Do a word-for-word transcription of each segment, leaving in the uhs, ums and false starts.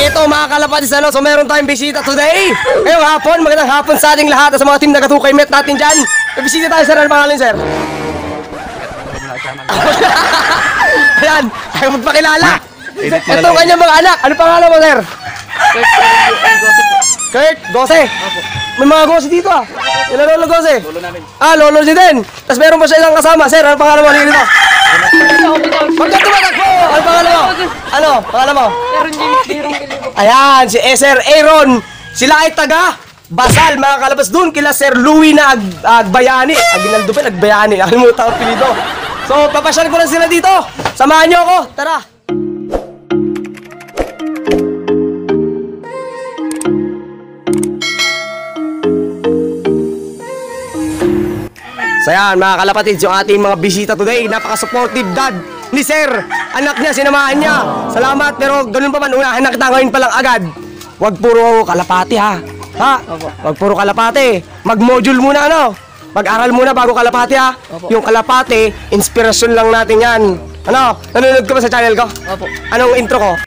ito mga kalapatids, ano? So meron tayong bisita today. Ngayong hapon, magandang hapon sa ating lahat at sa mga team na katukay met natin dyan. May bisita tayo, sir. Ano pangalan, sir? Ayan, ayaw magpakilala. Ito ang kanyang mga anak. Ano pangalan mo, sir? Kurt, Gose. May mga Gose dito ah. Ilan lolo Gose? Lolo namin. Ah, lolo si din. Tapos meron pa siya ilang kasama. Sir, ano pangalan mo? Dito. Magka tumatakbo! Ano pangalan mo? Ano? Pangalan mo? Ayan, si eh, Sir Aaron. Sila ay taga Basal, mga kalabas dun. Kila Sir Louie na ag Agbayani. Aginaldo pa, Agbayani. Ano mo tawag pilido? So, papasyal ko lang sila dito. Samahan niyo ako. Tara. So yan mga kalapatids, yung ating mga bisita today, napaka-supportive dad ni Sir. Anak niya, sinamahan niya. Salamat, pero ganun pa man, unahin na kita ngayon pa lang agad. Huwag puro kalapati ha. Ha? Huwag puro kalapati. Mag-module muna ano. Mag-aral muna bago kalapati ha. Opo. Yung kalapati, inspirasyon lang natin yan. Ano? Nanonood ka ba sa channel ko? Opo. Anong intro ko?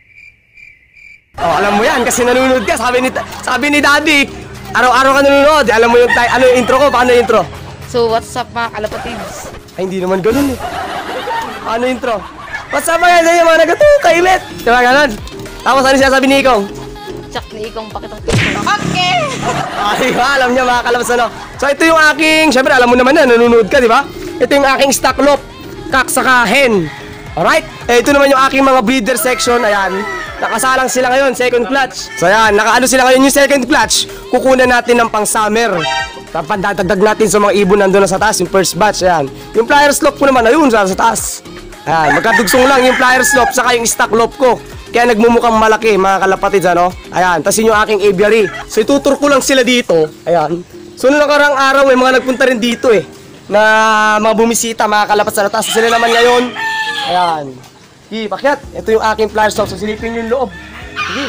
Oh, alam mo yan kasi nanonood ka. Sabi ni, sabi ni Daddy, araw-araw ka nanonood. Alam mo yung, ano yung intro ko? Paano yung intro? So, what's up mga kalapatids? Ay, hindi naman ganun eh. Ano intro? What's up mga ganyan mga nagatukay, met? Diba ganun? Tapos ano siya sabi ni Ikong? Tsak ni Ikong pakitang picture. Okay! Ay, alam niya mga kalabas ano. So, ito yung aking, syempre alam mo naman na, nanonood ka, di ba? Ito yung aking stock loop, kak saka hen. Alright? Eh, ito naman yung aking mga breeder section, ayan. Nakasalang sila ngayon, second clutch. So, ayan, nakaano sila ngayon yung second clutch. Kukunan natin ng pang summer. Tapos dadagdag natin sa mga ibon nandun na sa taas, yung first batch, ayan. Yung flyer slope ko naman, ayun, sa taas. Ayan, magkadugsong lang yung flyer slope saka yung stock loop ko. Kaya nagmumukhang malaki, mga kalapatids, ano. Ayan, tapos yun yung aking aviary. So itutur ko lang sila dito, ayan. So noong nakarang araw, may mga nagpunta rin dito eh, na mga bumisita, mga kalapatids, ano. Tapos sila naman ngayon, ayan. Sige, pakyat, ito yung aking flyer slope, so silipin yung loob. Sige.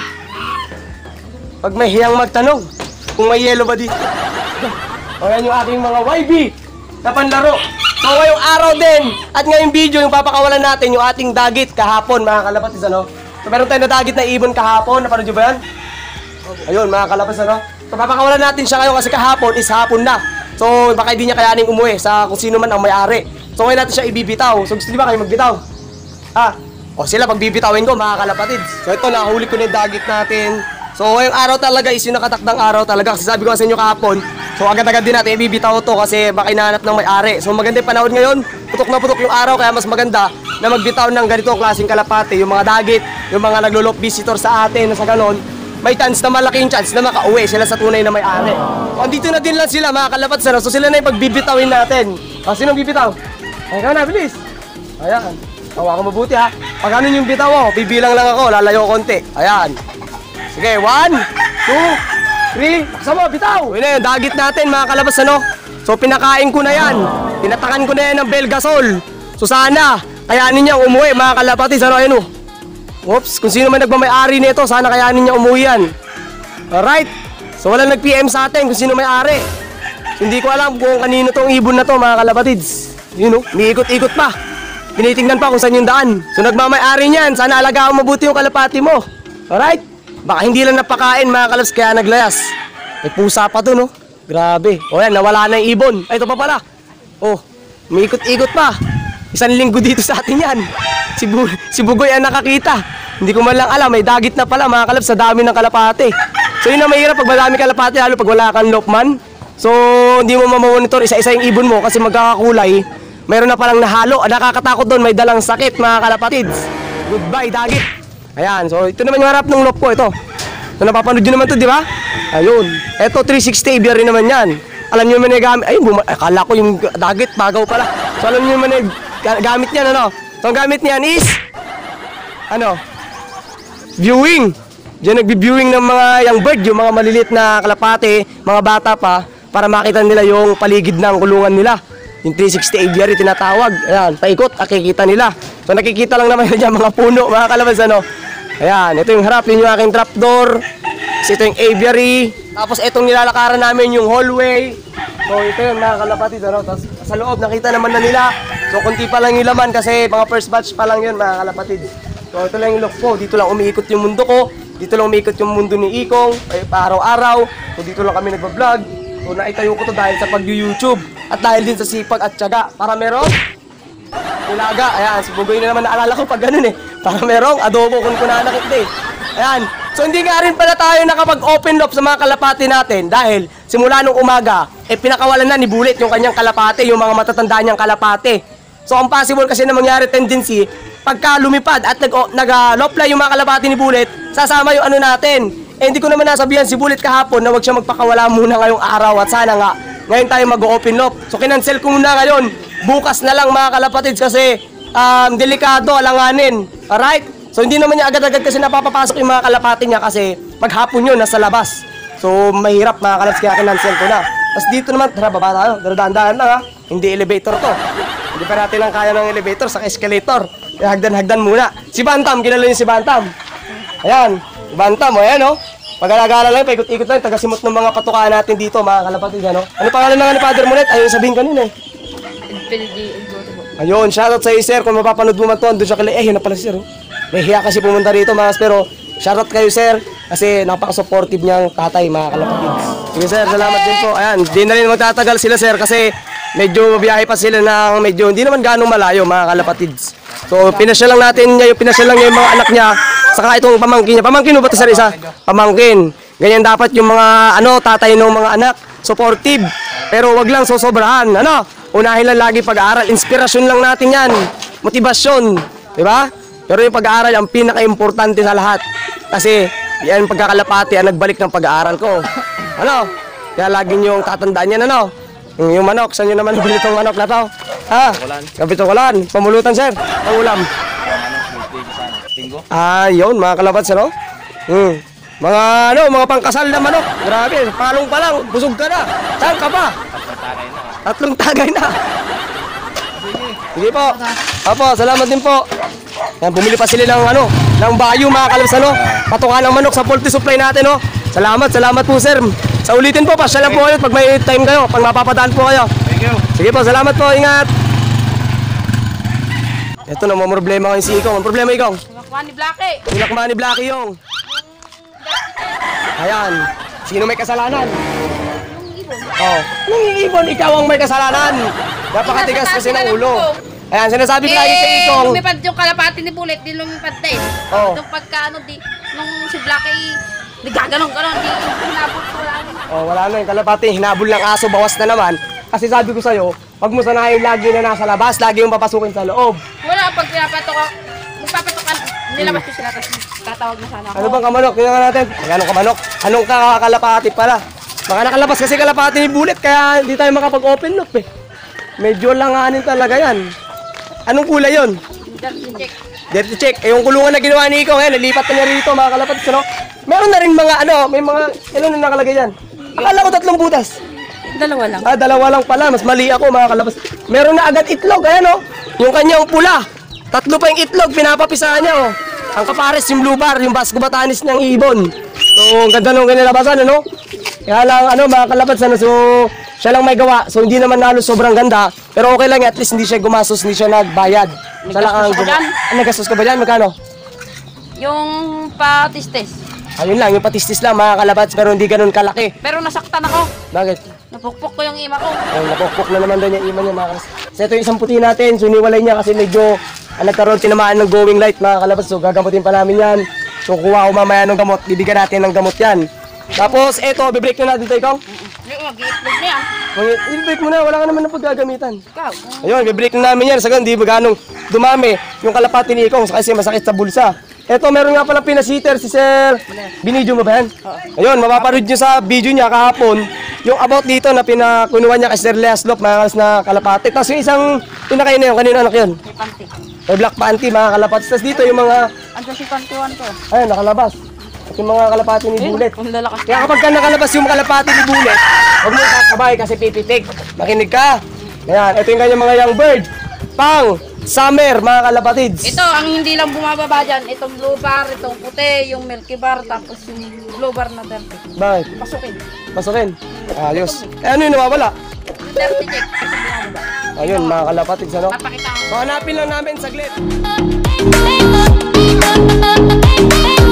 Pag may hiyang magtanong, kung may yellow ba dito. O yan yung aking mga Y B na panlaro. So ngayong araw din at ngayong video yung papakawalan natin yung ating dagit kahapon mga kalapatids ano. So meron tayong nadagit na ibon kahapon. Napanood nyo ba yan? Ayun mga kalapatids ano. So papakawalan natin siya ngayon kasi kahapon is hapon na. So baka hindi niya kayaning umuwi sa kung sino man ang may-ari. So ngayon natin siya ibibitaw. So gusto niyo ba kayo magbitaw? Ah, o sila pagbibitawin ko mga kalapatids. So ito nahuli ko na yung dagit natin. So ngayong araw talaga is yung nakatakdang araw talaga. Kasi sabi ko sa inyo kahapon, so agad-agad din natin ibibitaw to kasi baka hinahanap ng may-ari. So maganda yung panahon ngayon, putok na putok yung araw kaya mas maganda na magbitaw ng ganitong klaseng kalapate. Yung mga dagit, yung mga naglulop visitor sa atin na sa ganon, may chance na malaking chance na makauwi sila sa tunay na may-ari. So andito na din lang sila mga kalapats. So sila na yung pagbibitawin natin. O sinong bibitaw? Ay ka na, bilis. Ayan, hawa ka mabuti ha. Pag ano yung bitaw mo, bibilang lang ako, lalayo konti. Ayan. Sige, one, two, three, kasama, bitaw! Yun na yun, dagit natin mga kalabas ano. So pinakain ko na yan. Tinatakan ko na yan ng Belgasol. So sana, kayanin niya umuwi mga kalapatids ano, ayun o. Oops, kung sino man nagmamay-ari nito, sana kayanin niya umuwi yan. Alright, so walang nag-P M sa atin kung sino may-ari. So, hindi ko alam kung kanino tong ibon na to mga kalapatids. Yun o, umiikot-ikot pa. Tinitingnan pa kung saan yung daan. So nagmamay-ari niyan, sana alagaan mabuti yung kalapati mo. Alright? Baka hindi lang napakain mga kalabs kaya naglayas. May pusa pa to no. Grabe. O yan, nawala na yung ibon. Ay, ito pa pala. Oh, umiikot-ikot pa. Isang linggo dito sa atin yan. Si, Bu si Bugoy ang nakakita. Hindi ko man lang alam, may dagit na pala mga kalabs sa dami ng kalapate. So yun ang mahirap pag madami kalapate, lalo pag wala kang lopman. So hindi mo mamonitor isa-isa yung ibon mo kasi magkakakulay. Mayroon na palang nahalo. Nakakatakot doon, may dalang sakit mga kalapatids. Goodbye dagit. Ayan, so ito naman yung harap ng lop ko, ito. So napapanood nyo naman ito, di ba? Ayun, ito three sixty aviary naman yan. Alam nyo naman yung gamit, ayun, akala ko yung dagit, bagaw pala. So alam nyo naman yung gamit niyan, ano? So ang gamit niyan is, ano? Viewing. Diyan nagbi-viewing ng mga young bird, yung mga maliliit na kalapate, mga bata pa, para makita nila yung paligid ng kulungan nila. Yung three sixty aviary tinatawag. Ayan, paikot, nakikita nila. So nakikita lang naman yan mga puno, mga kalabas ano. Ayan, ito yung harap, yun yung aking trapdoor. Ito yung aviary. Tapos itong nilalakaran namin yung hallway. So ito yung mga kalapatids ano. Tapos sa loob nakita naman na nila. So konti pa lang yung laman kasi mga first batch pa lang yun mga kalapatids. So ito lang yung look ko, dito lang umiikot yung mundo ko. dito lang umikot yung mundo ni Ikong, eh, araw-araw. So dito lang kami nagbablog. So naitayo ko to dahil sa pag-YouTube at dahil din sa sipag at tiyaga. Para merong ilaga. Ayan, si Bugoy na naman naalala ko pag ganun eh. Para merong adobo kung kunanakit eh. Ayan. So hindi nga rin pala tayo nakapag-open loop sa mga kalapati natin dahil simula nung umaga, eh pinakawalan na ni Bullet yung kanyang kalapati, yung mga matatanda niyang kalapati. So ang possible kasi na mangyari tendency, pagka lumipad at nag-lopla yung mga kalapati ni Bullet, sasama yung ano natin. Eh hindi ko naman nasabihan si Bullet kahapon na wag siya magpakawala muna ngayong araw at sana nga ngayon tayo mag-open loop. So kinansel ko muna ngayon, bukas na lang mga kalapatids kasi um, delikado, alanganin. Alright? So hindi naman niya agad-agad kasi napapapasok yung mga kalapati niya kasi maghapon yun, nasa labas. So mahirap mga kalaps kaya kinansel ko na. Tapos dito naman, tara baba tayo, dahan-dahan lang ha. Hindi elevator to. Hindi pa natin lang kaya ng elevator sa escalator. Kaya hagdan-hagdan muna. Si Bantam, kilala niyo si Bantam. Ayan, si Bantam, o ayan o. Pag-alagala lang, paikot-ikot lang, tagasimot ng mga patukaan natin dito mga kalapatids. Ano, ano pangalan na nga ni Father Monet? Ayun sabihin kanina eh. Ayun, shoutout sa iyo sir. Kung mapapanood mo man to, doon siya kila, eh yun na pala si sir. Oh. Nahihiya kasi pumunta rito mga pero shoutout kayo sir kasi napaka-supportive niyang tatay mga kalapatids. Sige sir, salamat din po. Ayan, di na rin magtatagal sila sir kasi medyo mabiyahe pa sila ng medyo hindi naman ganong malayo mga kalapatids. So pinasya lang natin niya, yung pinasya lang niya yung mga anak niya saka itong pamangkin niya. Pamangkin mo ba ito sir isa? Pamangkin. Ganyan dapat yung mga ano tatay ng mga anak, supportive. Pero wag lang sosobrahan. Ano? Unahin lang lagi pag-aaral. Inspirasyon lang natin yan. Motivasyon. Diba? Pero yung pag-aaral ang pinaka-importante sa lahat. Kasi yan pagkakalapati ang nagbalik ng pag-aaral ko. Ano? Kaya lagi niyong tatandaan yan ano? Yung manok, saan nyo naman nabili itong manok na to? Ha? Kapitukulan. Pamulutan sir. Pangulam. Ah, yun mga kalapats ano? Hmm. Mga ano, mga pangkasal na manok. Grabe, palong pa lang, busog ka na. Saan ka pa? Tatlong tagay na. Sige po. Apo, salamat din po. Yan, bumili pa sila ng ano, ng bayo mga kalabas ano. Patukan ng manok sa poultry supply natin oh. Salamat, salamat po sir. Sa ulitin po, pasya lang po kayo pag may time kayo, pag mapapadaan po kayo. Thank you. Sige po, salamat po, ingat. Ito na, mga problema ngayon si Ikong. Ang problema Ikong? Nakakman ni Blackie. Pinakman ni Blackie yung. Ayan, sino may kasalanan? Oh, nung ibon, ikaw ang may kasalanan. Napakatigas kasi ng ulo. Ayan, sinasabi ko lagi kay Ikong. Lumipad yung kalapati ni Bullet, di lumipad din. Oh. Nung pagka ano, di, nung si Blackie, di gaganong-ganon, di hinabot ko lang. Oh, wala na yung kalapati, hinabol ng aso, bawas na naman. Kasi sabi ko sa'yo, pag mo sanayin lagi na nasa labas, lagi yung papasukin sa loob. Wala, pag pinapatok ako, magpapatokan, nilabas ko sila, tapos tatawag na sana ako. Ano bang kamanok? Tingnan natin. Anong kamanok? Anong kakalapati pala? Baka nakalabas kasi kalapati ni Bullet, kaya hindi tayo makapag-open loop eh. Medyo langanin talaga yan. Anong kulay yun? Dirty check. Dirty check. Eh, yung kulungan na ginawa ni Iko, ngayon, nalipat na niya rito, mga kalapati. Ano? Meron na rin mga, ano, may mga, ilan na nakalagay yan? Akala ko tatlong butas. Dalawa lang. Ah, dalawa lang pala. Mas mali ako, mga kalabas. Meron na agad itlog, ayan oh. Yung kanyang pula. Tatlo pa yung itlog, pinapapisahan niya oh. Ang kapares, yung blue bar, yung Basco Batanis ng ibon. So, ang ganda nung kanilabasan, ano? Kaya lang, ano, mga kalabas, ano, so, siya lang may gawa. So, hindi naman halos sobrang ganda. Pero okay lang, at least hindi siya gumasos, hindi siya nagbayad. Siya lang ang Naggastos ka dyan? Ah, naggastos ka ba dyan? Magkano? Yung patistes. Ayun lang, yung patistis lang, mga kalabats, pero hindi ganun kalaki. Pero nasaktan ako. Bakit? Napukpok ko yung ima ko. Ayun, napukpok na naman doon yung iman niya, mga kalabats. So, ito yung isang puti natin, so niwalay niya kasi medyo ah, nagkaroon tinamaan ng going light, mga kalabats. So, gagamutin pa namin yan. So, kuha ko mamaya ng gamot, bibigyan natin ng gamot yan. Tapos, eto, bibreak na natin ito, ikaw. Mag-i-itlog na yan. I-break mo na, wala ka naman na paggagamitan. Ikaw. Ayun, bibreak na namin yan. Sa ganun, di ba ganong dumami yung kalapati ni Ikong kasi masakit sa bulsa. Eto, meron nga palang pinasiter si Sir. Binidyo mo ba yan? Ayun, mapaparood nyo sa video niya kahapon yung about dito na pinakunuhan niya kay Sir Leaslop, mga kalas na kalapati. Tapos yung isang pinakain na yun, kanino anak yun? May panty. May black panty, mga kalapati. Tapos dito yung mga, Andiyan si panty one ko. ayun, nakalabas. At yung mga kalapati ni Bullet. Ang lalakas. Kaya kapag ka nakalabas yung kalapati ni Bullet, huwag mo kakabay kasi pipitik. Makinig ka. Ayan, ito yung kanyang mga young bird. Pang summer, mga kalapatids. Ito, ang hindi lang bumababa dyan, itong blue bar, itong puti, yung milky bar, tapos yung blue bar na dirty. Bakit? Pasukin. Pasukin. Ayos. Eh, ano yung nawawala? Yung dirty check, kasi bumababa. Ayun, mga kalapatids, ano? Papakita ko. So, hanapin lang namin saglit.